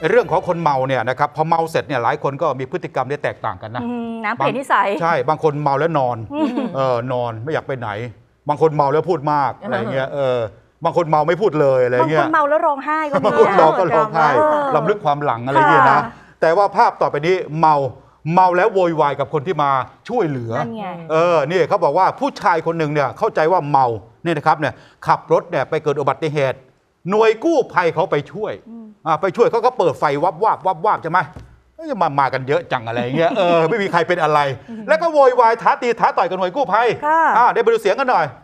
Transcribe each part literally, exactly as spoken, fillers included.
เรื่องของคนเมาเนี่ยนะครับพอเมาเสร็จเนี่ยหลายคนก็มีพฤติกรรมที่แตกต่างกันนะน้ำเปลี่ยนนิสัยใช่บางคนเมาแล้วนอนเออนอนไม่อยากไปไหนบางคนเมาแล้วพูดมากอะไรเงี้ยเออบางคนเมาไม่พูดเลยอะไรเงี้ยบางคนเมาแล้วร้องไห้ก็มีบางคนเมาก็ร้องไห้ลำลึกความหลังอะไรเงี้ยนะแต่ว่าภาพต่อไปนี้เมาเมาแล้วโวยวายกับคนที่มาช่วยเหลือเออนี่เขาบอกว่าผู้ชายคนหนึ่งเนี่ยเข้าใจว่าเมาเนี่ยนะครับเนี่ยขับรถเนี่ยไปเกิดอุบัติเหตุหน่วยกู้ภัยเขาไปช่วยไปช่วยเขาก็เปิดไฟวับวาบวับวาบใช่ไหมจะมามากันเยอะจังอะไรเงี้ยเออไม่มีใครเป็นอะไรแล้วก็โวยวายท้าตีท้าต่อยกับหน่วยกู้ภัยอ่าเดี๋ยวไปดูเสียงกันหน่อย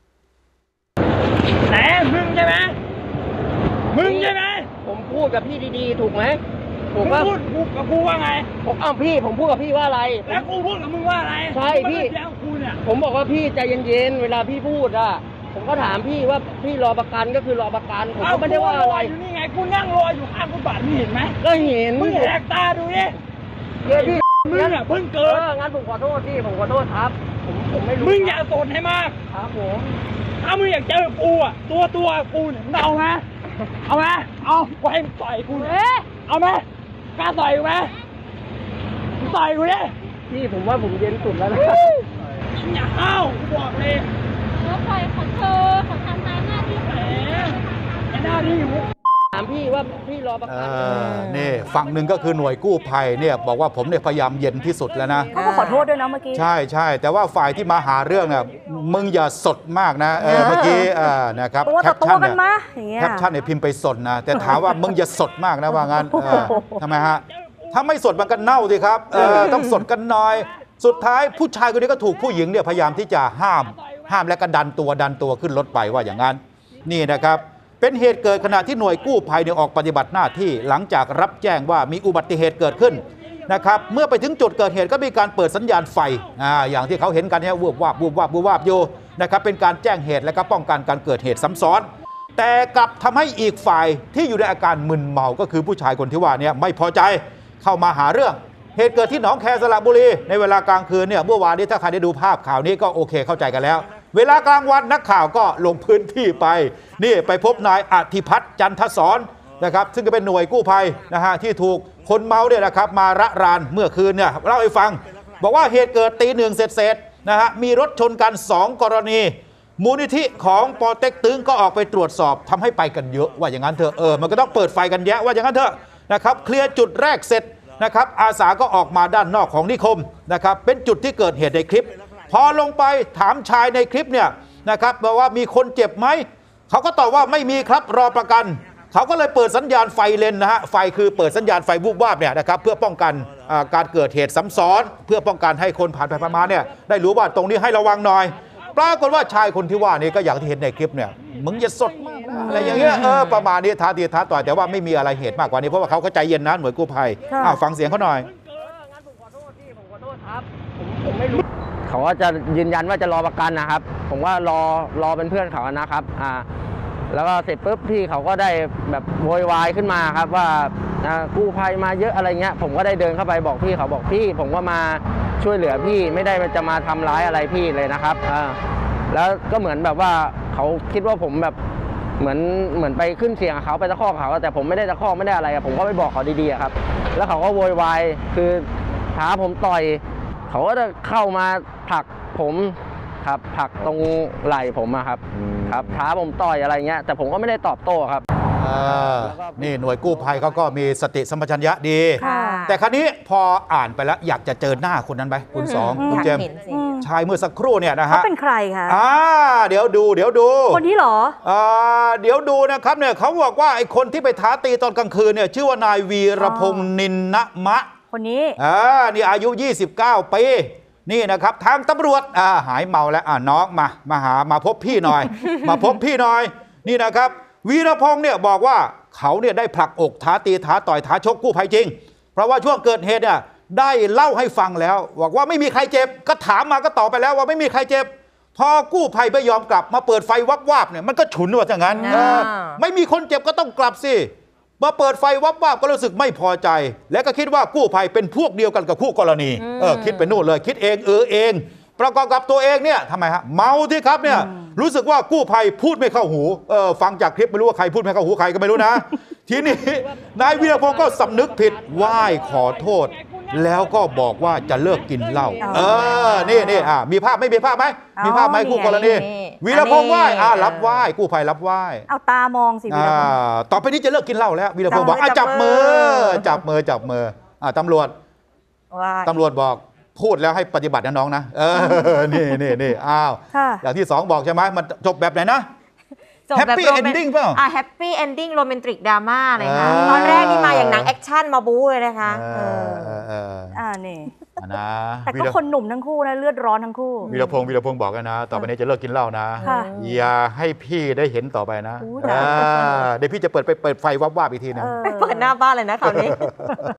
ไหนมึงใช่ไหมมึงใช่ไหมผมพูดกับพี่ดีๆถูกไหมผมพูดกูกับกูว่าไงผมอ้าวพี่ผมพูดกับพี่ว่าอะไรแล้วกูพูดกับมึงว่าอะไรใช่พี่ผมบอกว่าพี่ใจเย็นๆเวลาพี่พูดอ่ะผมก็ถามพี่ว่าพี่รอประกันก็คือรอประกันผมก็ไม่ได้ว่าอะไรอยู่นี่ไงกูนั่งรออยู่ข้างฟุตบาทมึงเห็นไหมก็เห็นมึงแหกตาดูดิเดี๋ยวพี่มึงอ่ะเพิ่งเกิดงั้นผมขอโทษพี่ผมขอโทษครับผมผมไม่รู้มึงอย่าโกรธให้มากครับผมถ้ามึงอยากเจอกูอ่ะตัวตัวกูเนี่ยมึงเอาไหมเอาไหมเอาไว้ต่อยกูเอาไหมกล้าต่อยกูไหมต่อยกูดิพี่ผมว่าผมเย็นสุดแล้วนะอย่าเข้ากูบอกเลยแล้วปล่อยของเธอของทำตามหน้าที่แหมหน้าที่อยู่ถามพี่ว่าพี่รอประกันนี่ฝั่งหนึ่งก็คือหน่วยกู้ภัยเนี่ยบอกว่าผมเนี่ยพยายามเย็นที่สุดแล้วนะเขาก็ขอโทษด้วยนะเมื่อกี้ใช่ใช่แต่ว่าฝ่ายที่มาหาเรื่องเนี่ยมึงอย่าสดมากนะเออเมื่อกี้นะครับแคปชั่นเนี่ยแคปชั่นเนี่ยพิมพ์ไปสดนะแต่ถามว่ามึงอย่าสดมากนะว่างั้นทำไมฮะถ้าไม่สดมันก็เน่าสิครับต้องสดกันหน่อยสุดท้ายผู้ชายคนนี้ก็ถูกผู้หญิงเนี่ยพยายามที่จะห้ามห้ามและก็ดันตัวดันตัวขึ้นรถไปว่าอย่างนั้นนี่นะครับเป็นเหตุเกิดขณะที่หน่วยกู้ภัยเนี่ยออกปฏิบัติหน้าที่หลังจากรับแจ้งว่ามีอุบัติเหตุเกิดขึ้นนะครับเมื่อไปถึงจุดเกิดเหตุก็มีการเปิดสัญญาณไฟอ่าอย่างที่เขาเห็นกันเนี่ยวูบวาบวูบวาบวูบวาบอยู่นะครับเป็นการแจ้งเหตุและก็ป้องกันการเกิดเหตุซ้ำซ้อนแต่กลับทำให้อีกฝ่ายที่อยู่ในอาการมึนเมาก็คือผู้ชายคนที่ว่าเนี่ยไม่พอใจเข้ามาหาเรื่องเหตุเกิดที่หนองแคสระบุรีในเวลากลางคืนเนี่ยเมื่อวานนี้ถ้าใครได้ดูภาพข่าวนี้ก็โอเคเข้าใจกันแล้วเวลากลางวันนักข่าวก็ลงพื้นที่ไปนี่ไปพบนายอธิพัฒน์จันทศรนะครับซึ่งก็เป็นหน่วยกู้ภัยนะฮะที่ถูกคนเมาเนี่ยนะครับมาระรานเมื่อคืนเนี่ยเล่าให้ฟังบอกว่าเหตุเกิดตีหนึ่งเสร็จๆนะฮะมีรถชนกันสองกรณีมูลนิธิของปอเต็กตึงก็ออกไปตรวจสอบทำให้ไปกันเยอะว่าอย่างนั้นเถอะเออมันก็ต้องเปิดไฟกันแยะว่าอย่างนั้นเถอะนะครับเคลียร์จุดแรกเสร็จนะครับอาสาก็ออกมาด้านนอกของนิคมนะครับเป็นจุดที่เกิดเหตุในคลิปพอลงไปถามชายในคลิปเนี่ยนะครับบอกว่ามีคนเจ็บไหมเขาก็ตอบว่าไม่มีครับรอประกันเขาก็เลยเปิดสัญญาณไฟเลนนะฮะไฟคือเปิดสัญญาณไฟวูบวาบเนี่ยนะครับเพื่อป้องกันการเกิดเหตุซ้ำซ้อนเพื่อป้องกันให้คนผ่านไปผ่านมาเนี่ยได้รู้ว่าตรงนี้ให้ระวังหน่อยปรากฏว่าชายคนที่ว่านี่ก็อย่างที่เห็นในคลิปเนี่ยมึงอย่าสดอะไรอย่างเงี้ยเออประมาณนี้ท้าตีท้าต่อยแต่ว่าไม่มีอะไรเหตุมากกว่านี้เพราะว่าเขาก็ใจเย็นนะหน่วยกู้ภัยอ้าวฟังเสียงเขาหน่อยงั้นผมขอโทษพี่ผมขอโทษครับผมผมไม่รู้เขาว่าจะยืนยันว่าจะรอประกันนะครับผมว่ารอรอเป็นเพื่อนเขานะครับอ่าแล้วก็เสร็จปุ๊บพี่เขาก็ได้แบบโวยวายขึ้นมาครับว่ากู้ภัยมาเยอะอะไรเงี้ยผมก็ได้เดินเข้าไปบอกพี่เขาบอกพี่ผมก็มาช่วยเหลือพี่ไม่ได้จะมาทำร้ายอะไรพี่เลยนะครับอ่าแล้วก็เหมือนแบบว่าเขาคิดว่าผมแบบเหมือนเหมือนไปขึ้นเสียงเขาไปตะคอกเขาแต่ผมไม่ได้ตะคอกไม่ได้อะไรผมก็ไปบอกเขาดีๆครับแล้วเขาก็โวยวายคือท้าผมต่อยเขาก็จะเข้ามาผลักผมครับผลักตรงไหล่ผมอะครับครับท้าผมต่อยอะไรเงี้ยแต่ผมก็ไม่ได้ตอบโต้ครับนี่หน่วยกู้ภัยเขาก็มีสติสัมปชัญญะดีแต่ครั้นี้พออ่านไปแล้วอยากจะเจอหน้าคนนั้นไหมคุณสองคุณเจมส์ชายเมื่อสักครู่เนี่ยนะฮะเขาเป็นใครคะอ่าเดี๋ยวดูเดี๋ยวดูคนนี้เหรออ่าเดี๋ยวดูนะครับเนี่ยเขาบอกว่าไอ้คนที่ไปท้าตีตอนกลางคืนเนี่ยชื่อว่านายวีรพงษ์นินนมะคนนี้อ่านี่อายุยี่สิบเก้าปีนี่นะครับทางตำรวจอ่าหายเมาแล้วอ่าน้องมามาหามาพบพี่หน่อย มาพบพี่หน่อยนี่นะครับวีรพงษ์เนี่ยบอกว่าเขาเนี่ยได้ผลักอกท้าตีท้าต่อยท้าชกกู้ภัยจริงเพราะว่าช่วงเกิดเหตุเนี่ยได้เล่าให้ฟังแล้วบอกว่าไม่มีใครเจ็บก็ถามมาก็ตอบไปแล้วว่าไม่มีใครเจ็บพอกู้ภัยไม่ยอมกลับมาเปิดไฟวับวาบเนี่ยมันก็ฉุนว่าอย่างนั้นไม่มีคนเจ็บก็ต้องกลับสิมาเปิดไฟวับวาบก็รู้สึกไม่พอใจและก็คิดว่ากู้ภัยเป็นพวกเดียวกันกับคู่กรณีเออคิดไปนู่นเลยคิดเองเออเองประกอบกับตัวเองเนี่ยทำไมฮะเมาที่ครับเนี่ยรู้สึกว่ากู้ภัยพูดไม่เข้าหูเออฟังจากคลิปไม่รู้ว่าใครพูดไม่เข้าหูใครก็ไม่รู้นะทีนี้นายวีรพงศ์ก็สำนึกผิดไหว้ขอโทษ แล้วก็บอกว่าจะเลิกกินเหล้าเออนี่นี่อ่ะมีภาพไม่มีภาพไหมมีภาพไหมคู่กรณีวีรพงศ์ไหว้อ่ะรับไหว้กู้ภัยรับไหว้เอาตามองสิวีรพงศ์อ่าต่อไปนี้จะเลิกกินเหล้าแล้ววีรพงศ์บอกอ่ะจัจับบ มืมืออจับมือจับมืออ่ะตำรวจว่าตำรวจบอกพูดแล้วให้ปฏิบัตินะน้องนะเออนี่นี่นี่อ้าวค่ะอย่างที่สองบอกใช่ไหมมันจบแบบไหนนะจบแบบ Happy โรแมน ending เปล่าอ่ะแฮปปี้เอนดิ้งโรแมนติกดราม่าเลยค่ะอ่าตอนแรกนี่มาอย่างหนังแอคชั่นมาบู๊เลยนะคะเอเอออเออเอออ่านี่อ่ะนะแต่วีก็รคนหนุ่มทั้งคู่นะเลือดร้อนทั้งคู่วีรพงศ์วีรพงศ์บอกกันนะ ต่อไปนี้จะเลิกกินเหล้านะค่ะอย่าให้พี่ได้เห็นต่อไปนะอู้อ่าเดี๋ยวพี่จะเปิดไปเปิดไฟวับวาบอีกทีหนึงเออไปเปิดหน้าบ้านเลยนะคราวนี้